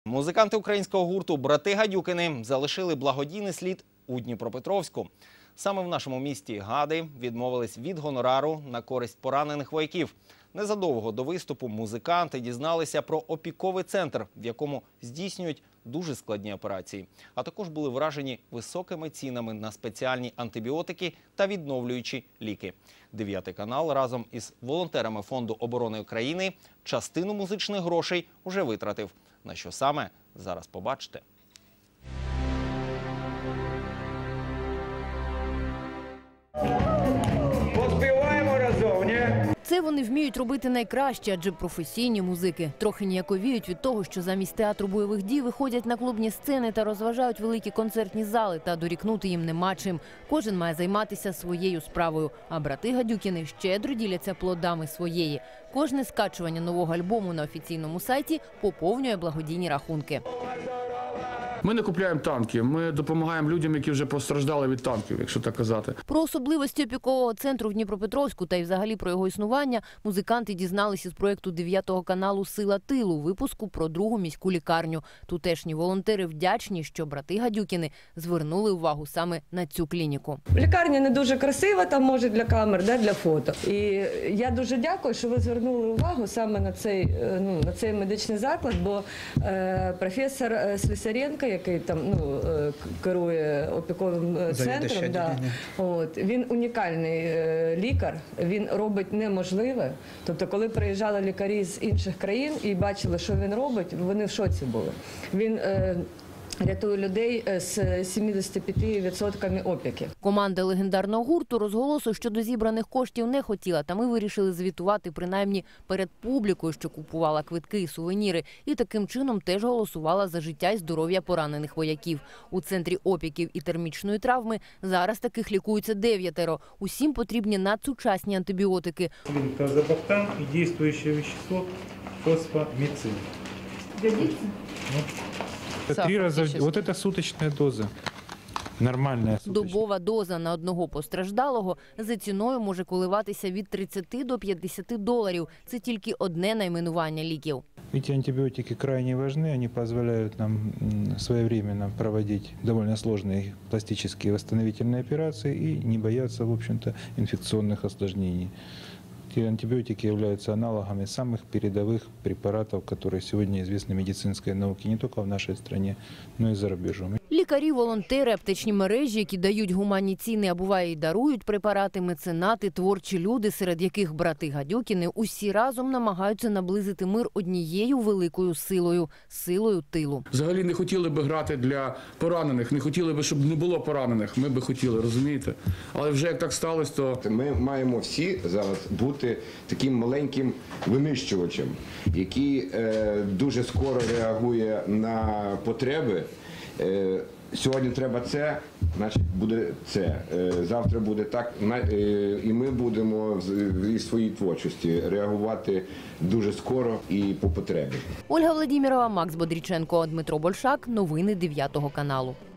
Музиканти українського гурту «Брати Гадюкини» залишили благодійний слід у Дніпропетровську. Саме в нашому місті Гади відмовились від гонорару на користь поранених вояків. Незадовго до виступу музиканти дізналися про опіковий центр, в якому здійснюють дуже складні операції. А також були вражені високими цінами на спеціальні антибіотики та відновлюючі ліки. 9 канал разом із волонтерами Фонду оборони України частину музичних грошей уже витратив. На що саме – зараз побачите. Поспіваємо разом, ні? Це вони вміють робити найкраще, адже професійні музики. Трохи ніяковіють від того, що замість театру бойових дій виходять на клубні сцени та розважають великі концертні зали, та дорікнути їм нема чим. Кожен має займатися своєю справою, а брати Гадюкини щедро діляться плодами своєї. Кожне скачування нового альбому на офіційному сайті поповнює благодійні рахунки. Ми не купуємо танки, ми допомагаємо людям, які вже постраждали від танків, якщо так казати. Про особливості опікового центру в Дніпропетровську та й взагалі про його існування музиканти дізналися з проєкту 9 каналу «Сила тилу» випуску про другу міську лікарню. Тутешні волонтери вдячні, що брати Гадюкини звернули увагу саме на цю клініку. Лікарня не дуже красива, там може для камер, для фото. І я дуже дякую, що ви звернули увагу саме на цей медичний заклад, бо професор Слесаренко, який там керує опіковим центром, він унікальний лікар, він робить неможливе. Тобто, коли приїжджали лікарі з інших країн і бачили, що він робить, вони в шоці були. Він рятує людей з 75% опіки. Команда легендарного гурту розголосу щодо зібраних коштів не хотіла, та ми вирішили звітувати принаймні перед публікою, що купувала квитки і сувеніри, і таким чином теж голосувала за життя і здоров'я поранених вояків. У центрі опіків і термічної травми зараз таких лікується 9. Усім потрібні надсучасні антибіотики. Тазобактан і діюче вещество фосфоміцин. Годиться? Это 3 раза, вот это суточная доза. Нормальна суточна. Добова доза на одного постраждалого за ціною може коливатися від 30 до 50 доларів. Це тільки одне найменування ліків. Эти антибиотики крайне важны, они позволяют нам своевременно проводить довольно сложные пластические восстановительные операции и не бояться, в общем-то, инфекционных осложнений. Эти антибиотики являются аналогами самых передовых препаратов, которые сегодня известны медицинской науке не только в нашей стране, но и за рубежом. Лікарі, волонтери, аптечні мережі, які дають гуманні ціни, а буває і дарують препарати, меценати, творчі люди, серед яких брати Гадюкини, усі разом намагаються наблизити мир однією великою силою – силою тилу. Взагалі не хотіли би грати для поранених, не хотіли би, щоб не було поранених. Ми би хотіли, розумієте? Але вже як так сталося, то... Ми маємо всі зараз бути таким маленьким винищувачем, який дуже скоро реагує на потреби. Сьогодні треба це, значить буде це. Завтра буде так, і ми будемо в своїй творчості реагувати дуже скоро і по потребі. Ольга Владимирова, Макс Бодріченко, Дмитро Большак. Новини 9 каналу.